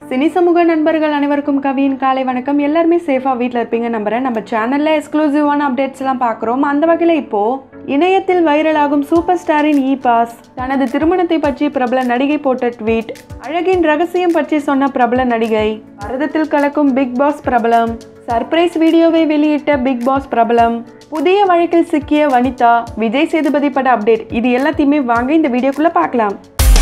Cine சமூக நண்பர்கள் அனைவருக்கும் கவியின் காலை வணக்கம். எல்லாருமே சேஃபா வீட்டில் இருப்பீங்க நம்புறேன். நம்ம சேனல்ல எக்ஸ்க்ளூசிவான அப்டேட்ஸ் எல்லாம் பார்க்குறோம். அந்த வகையில் இப்போ இணையத்தில் வைரலாகும் சூப்பர் ஸ்டாரின் இ பாஸ், தனது திருமணத்தை பற்றி பிரபல நடிகை போட்ட ட்வீட், அழகின் ரகசியம் பற்றி சொன்ன பிரபல நடிகை, பரதத்தில் கலக்கும் பிக் பாஸ் பிரபலம், சர்ப்ரைஸ் வீடியோவை வெளியிட்ட பிக் பாஸ் பிரபலம், புதிய வழக்கில் சிக்கிய வனிதா, விஜய் சேதுபதி பட அப்டேட், இது எல்லாத்தையுமே வாங்க இந்த வீடியோக்குள்ள பார்க்கலாம்.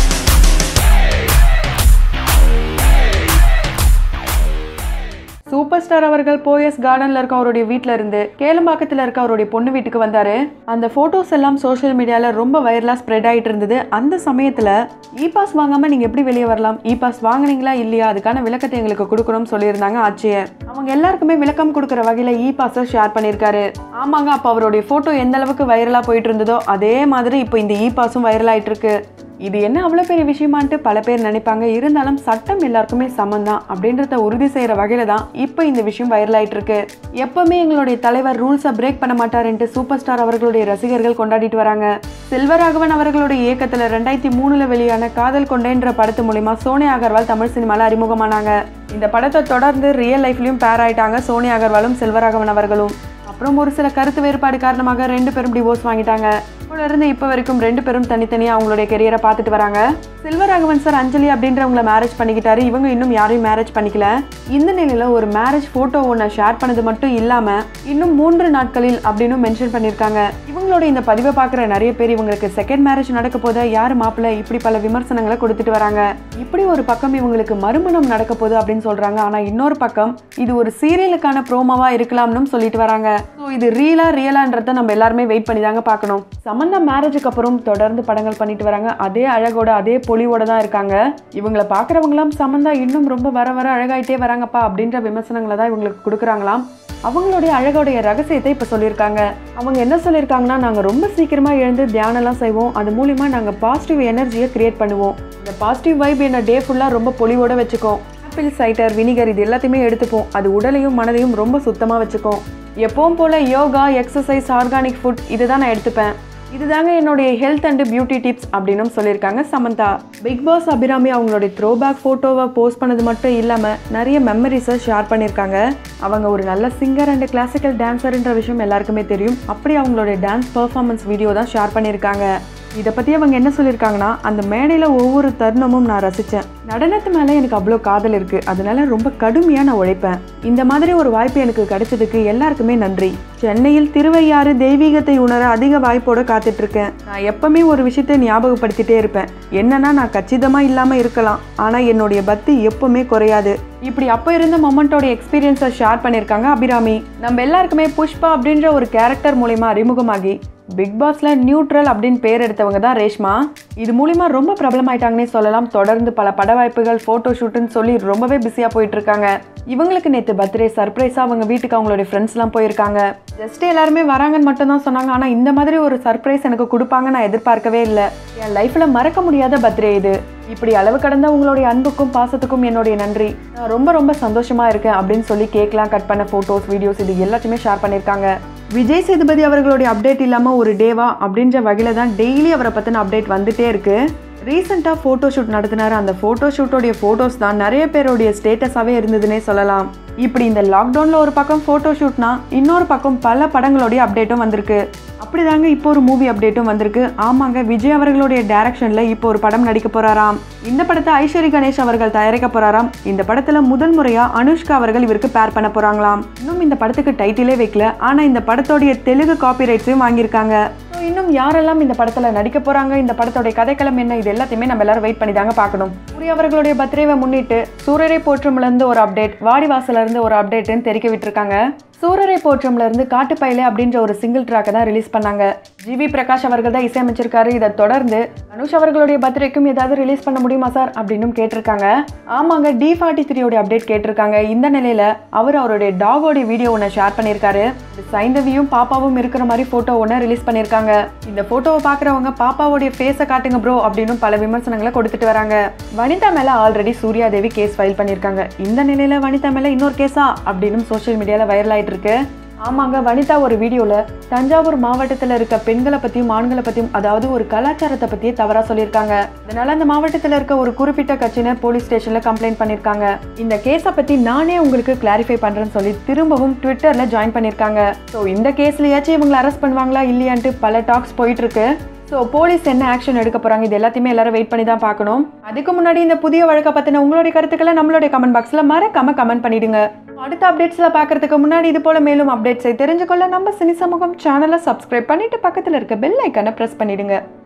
சூப்பர் ஸ்டார் அவர்கள் போயஸ் கார்டன்ல இருக்க அவருடைய வீட்டில இருந்து கேளம்பாக்கத்தில் இருக்க அவருடைய பொண்ணு வீட்டுக்கு வந்தாரு. அந்த போட்டோஸ் எல்லாம் சோஷியல் மீடியால ரொம்ப வைரலா ஸ்ப்ரெட் ஆயிட்டு இருந்தது. அந்த சமயத்துல இ பாஸ் வாங்காம நீங்க எப்படி வெளியே வரலாம், இ பாஸ் வாங்கினீங்களா இல்லையா, அதுக்கான விளக்கத்தை எங்களுக்கு கொடுக்கணும்னு சொல்லியிருந்தாங்க ஆட்சியர். அவங்க எல்லாருக்குமே விளக்கம் கொடுக்குற வகையில இ பாஸை ஷேர் பண்ணியிருக்காரு. ஆமாங்க, அப்ப அவருடைய போட்டோ எந்த அளவுக்கு வைரலா போயிட்டு இருந்ததோ அதே மாதிரி இப்போ இந்த இ பாஸும் வைரல் ஆயிட்டு இருக்கு. இது என்ன அவ்வளோ பெரிய விஷயமான்ட்டு பல பேர் நினைப்பாங்க. இருந்தாலும் சட்டம் எல்லாருக்குமே சமம் தான் அப்படின்றத உறுதி செய்கிற வகையில தான் இப்போ இந்த விஷயம் வைரல் ஆயிட்டு இருக்கு. எப்பவுமே எங்களுடைய தலைவர் ரூல்ஸை பிரேக் பண்ண மாட்டாருன்ட்டு சூப்பர் ஸ்டார் அவர்களுடைய ரசிகர்கள் கொண்டாடிட்டு வராங்க. செல்வராகவன் அவர்களுடைய இயக்கத்தில் 2003 வெளியான காதல் கொண்டேன்ற படத்து மூலிமா சோனியா அகர்வால் தமிழ் சினிமாவில் அறிமுகமானாங்க. இந்த படத்தை தொடர்ந்து ரியல் லைஃப்லையும் பேர் ஆயிட்டாங்க சோனியா அகர்வாலும் செல்வராகவன் அவர்களும். அப்புறம் ஒரு சில கருத்து வேறுபாடு காரணமாக 2 பேரும் டிவோர்ஸ் வாங்கிட்டாங்க. இருந்து இப்போ வரைக்கும் 2 பேரும் தனித்தனியாக அவங்களுடைய கெரியரை பார்த்துட்டு வராங்க. செல்வராகவன் சார் அஞ்சலி அப்படின்றவங்களை மேரேஜ் பண்ணிக்கிட்டாரு. இவங்க இன்னும் யாரையும் மேரேஜ் பண்ணிக்கல. இந்த நிலையில ஒரு மேரேஜ் போட்டோ ஒன்று ஷேர் பண்ணது மட்டும் இல்லாம இன்னும் 3 நாட்களில் அப்படின்னு மென்ஷன் பண்ணியிருக்காங்க. இவங்களோட இந்த பதிவை பார்க்குற நிறைய பேர் இவங்களுக்கு செகண்ட் மேரேஜ் நடக்க போது, யாரு மாப்பிள்ள, இப்படி பல விமர்சனங்களை கொடுத்துட்டு வராங்க. இப்படி ஒரு பக்கம் இவங்களுக்கு மறுமணம் நடக்க போகுது அப்படின்னு சொல்றாங்க. ஆனா இன்னொரு பக்கம் இது ஒரு சீரியலுக்கான ப்ரோமோவா இருக்கலாம்னு சொல்லிட்டு வராங்க. ஸோ இது ரியலான்றத நம்ம எல்லாருமே வெயிட் பண்ணி தாங்க பார்க்கணும். சமந்தா மேரேஜுக்கு அப்புறம் தொடர்ந்து படங்கள் பண்ணிட்டு வராங்க. அதே அழகோட அதே பொலிவோட தான் இருக்காங்க. இவங்களை பார்க்குறவங்களாம் சமந்தா இன்னும் ரொம்ப வர அழகாயிட்டே வராங்கப்பா அப்படின்ற விமர்சனங்களை தான் இவங்களுக்கு கொடுக்குறாங்களாம். அவங்களுடைய அழகோடைய ரகசியத்தை இப்போ சொல்லியிருக்காங்க. அவங்க என்ன சொல்லியிருக்காங்கன்னா, நாங்கள் ரொம்ப சீக்கிரமாக எழுந்து தியானம்லாம் செய்வோம். அது மூலிமா நாங்கள் பாசிட்டிவ் எனர்ஜியை கிரியேட் பண்ணுவோம். இந்த பாசிட்டிவ் வைப் என்ன டே ஃபுல்லாக ரொம்ப பொலிவோட வச்சுக்கோம். ஆப்பிள் சைடர் வினிகர் இது எல்லாத்தையுமே எடுத்துப்போம். அது உடலையும் மனதையும் ரொம்ப சுத்தமாக வச்சுக்கோம். எப்பவும் போல யோகா, எக்ஸசைஸ், ஆர்கானிக் ஃபுட் இதுதான் நான் எடுத்துப்பேன். இதுதாங்க என்னுடைய ஹெல்த் அண்ட் பியூட்டி டிப்ஸ் அப்படின்னு சொல்லியிருக்காங்க சமந்தா. பிக் பாஸ் அபிராமி அவங்களுடைய த்ரோபேக் ஃபோட்டோவை போஸ்ட் பண்ணது மட்டும் இல்லாமல் நிறைய மெமரிஸை ஷேர் பண்ணியிருக்காங்க. அவங்க ஒரு நல்ல சிங்கர் அண்ட் கிளாசிக்கல் டான்ஸர்ன்ற விஷயம் எல்லாருக்குமே தெரியும். அப்படி அவங்களுடைய டான்ஸ் பெர்ஃபார்மன்ஸ் வீடியோ தான் ஷேர் பண்ணியிருக்காங்க. இதை பற்றி அவங்க என்ன சொல்லியிருக்காங்கன்னா, அந்த மேடையில் ஒவ்வொரு தருணமும் நான் ரசித்தேன். நடனத்து மேலே எனக்கு அவ்வளோ காதல் இருக்குது. அதனால ரொம்ப கடுமையாக நான் உழைப்பேன். இந்த மாதிரி ஒரு வாய்ப்பு எனக்கு கிடைச்சதுக்கு எல்லாருக்குமே நன்றி. சென்னையில் திருவையாறு தெய்வீகத்தை உணர அதிக வாய்ப்போட காத்துட்ருக்கேன். நான் எப்பவுமே ஒரு விஷயத்தை ஞாபகப்படுத்திட்டே இருப்பேன். என்னன்னா, நான் கச்சிதமாக இல்லாமல் இருக்கலாம், ஆனால் என்னுடைய பக்தி எப்பவுமே குறையாது. இப்படி அப்போ இருந்த மொமெண்டோட எக்ஸ்பீரியன்ஸை ஷேர் பண்ணியிருக்காங்க அபிராமி. நம்ம எல்லாருக்குமே புஷ்பா அப்படின்ற ஒரு கேரக்டர் மூலிமா அறிமுகமாகி பிக் பாஸ்ல நியூட்ரல் அப்படின்னு பேர் எடுத்தவங்க தான் ரேஷ்மா. இது மூலிமா ரொம்ப பிரபலமாயிட்டாங்கன்னே சொல்லலாம். தொடர்ந்து பல பட வாய்ப்புகள், ஃபோட்டோ ஷூட்டுன்னு சொல்லி ரொம்பவே பிஸியாக போயிட்டு இருக்காங்க. இவங்களுக்கு நேற்று பர்த்டே சர்ப்ரைஸாக அவங்க வீட்டுக்கு அவங்களுடைய ஃப்ரெண்ட்ஸ்லாம் போயிருக்காங்க. ஜஸ்ட் எல்லாருமே வராங்கன்னு மட்டும் தான் சொன்னாங்க. ஆனால் இந்த மாதிரி ஒரு சர்ப்ரைஸ் எனக்கு கொடுப்பாங்க நான் எதிர்பார்க்கவே இல்லை. என் லைஃப்பில் மறக்க முடியாத பர்த்டே இது. இப்படி அளவு கடந்த உங்களுடைய அன்புக்கும் பாசத்துக்கும் என்னுடைய நன்றி. நான் ரொம்ப சந்தோஷமா இருக்கேன் அப்படின்னு சொல்லி கேக்லாம் கட் பண்ண ஃபோட்டோஸ், வீடியோஸ் இது எல்லாத்தையுமே ஷேர் பண்ணியிருக்காங்க. விஜய் சேதுபதி அவர்களுடைய அப்டேட் இல்லாமல் ஒரு டேவா அப்படின்ற வகையில் தான் டெய்லி அவரை பற்றின அப்டேட் வந்துட்டே இருக்கு. ரீசெண்டாக ஃபோட்டோ ஷூட் நடத்தினார். அந்த ஃபோட்டோ ஷூட்டோடைய ஃபோட்டோஸ் தான் நிறைய பேருடைய ஸ்டேட்டஸாகவே இருந்ததுன்னே சொல்லலாம். இப்படி இந்த லாக்டவுனில் ஒரு பக்கம் ஃபோட்டோ ஷூட்னா இன்னொரு பக்கம் பல படங்களுடைய அப்டேட்டும் வந்திருக்கு. அப்படிதாங்க இப்போ ஒரு மூவி அப்டேட்டும் வந்திருக்கு. ஆமாங்க, விஜய் அவர்களுடைய டைரக்ஷனில் இப்போ ஒரு படம் நடிக்க போறாராம். இந்த படத்தை ஐஸ்வரி கணேஷ் அவர்கள் தயாரிக்க போறாராம். இந்த படத்தில் முதல் முறையாக அனுஷ்கா அவர்கள் இவருக்கு பேர் பண்ண போறாங்களாம். இன்னும் இந்த படத்துக்கு டைட்டிலே வைக்கல. ஆனால் இந்த படத்தோடைய தெலுங்கு காப்பிரைட்ஸையும் வாங்கியிருக்காங்க. இன்னும் யாரெல்லாம் இந்த படத்தில் நடிக்க போறாங்க, இந்த படத்தோடைய கதைக்களம் என்ன, இது எல்லாத்தையுமே நம்ம எல்லாரும் வெயிட் பண்ணி தாங்க பார்க்கணும். சூர்யா அவர்களுடைய பர்த்டேவை முன்னிட்டு சூரரை போற்றும்லேருந்து ஒரு அப்டேட், வாடிவாசலேருந்து ஒரு அப்டேட்னு தெரிவிக்க விட்டுருக்காங்க. சூரரை போற்றம்லேருந்து காட்டுப்பயிலே அப்படின்ற ஒரு சிங்கிள் ட்ராக்கை தான் ரிலீஸ் பண்ணாங்க. ஜிவி பிரகாஷ் அவர்கள் தான் இசையமைச்சிருக்காரு. இதை தொடர்ந்து தனுஷ் அவர்களுடைய பர்த்டேக்கும் ஏதாவது ரிலீஸ் பண்ண முடியுமா சார் அப்படின்னு கேட்டிருக்காங்க. ஆமாங்க, D43 அப்டேட் கேட்டிருக்காங்க. இந்த நிலையில அவருடைய டாகோடைய வீடியோ ஒன்று ஷேர் பண்ணியிருக்காரு. சைந்தவியும் பாப்பாவும் இருக்கிற மாதிரி போட்டோ ஒன்று ரிலீஸ் பண்ணியிருக்காங்க. இந்த போட்டோவை பார்க்குறவங்க பாப்பாவுடைய ஃபேஸை காட்டுங்க ப்ரோ அப்படின்னு பல விமர்சனங்களை கொடுத்துட்டு வராங்க. வனிதா மேல already Surya Devi case file பண்ணியிருக்காங்க. இந்த நிலையில வனிதா மேல இன்னொரு கேஸா அப்படின்னு சோஷியல் மீடியாவில் வைரல் ஆயிட்டு ஆயிட்டு இருக்கு. ஆமாங்க, வனிதா ஒரு வீடியோவில் தஞ்சாவூர் மாவட்டத்தில் இருக்க பெண்களை பற்றியும் ஆண்களை பற்றியும், அதாவது ஒரு கலாச்சாரத்தை பற்றியே தவறாக சொல்லியிருக்காங்க. அதனால அந்த மாவட்டத்தில் இருக்க ஒரு குறிப்பிட்ட கட்சியினர் போலீஸ் ஸ்டேஷனில் கம்ப்ளைண்ட் பண்ணியிருக்காங்க. இந்த கேஸை பற்றி நானே உங்களுக்கு கிளாரிஃபை பண்ணுறேன்னு சொல்லி திரும்பவும் ட்விட்டரில் ஜாயின் பண்ணியிருக்காங்க. ஸோ இந்த கேஸ்லையாச்சும் இவங்களை அரெஸ்ட் பண்ணுவாங்களா இல்லையான்ட்டு பல டாக்ஸ் போயிட்டு இருக்கு. ஸோ போலீஸ் என்ன ஆக்ஷன் எடுக்க போகிறாங்க, இது எல்லாத்தையுமே எல்லாரும் வெயிட் பண்ணி தான் பார்க்கணும். அதுக்கு முன்னாடி இந்த புதிய வழக்கை பற்றின உங்களுடைய கருத்துக்களை நம்மளுடைய கமெண்ட் பாக்ஸில் மறக்காம கமெண்ட் பண்ணிடுங்க. அடுத்த அப்டேட்ஸில் பார்க்கறதுக்கு முன்னாடி இது போல மேலும் அப்டேட்ஸை தெரிஞ்சுக்கொள்ள நம்ம சினி சமூகம் சேனலை சப்ஸ்கிரைப் பண்ணிட்டு பக்கத்தில் இருக்க பெல் ஐக்கானை ப்ரெஸ் பண்ணிடுங்க.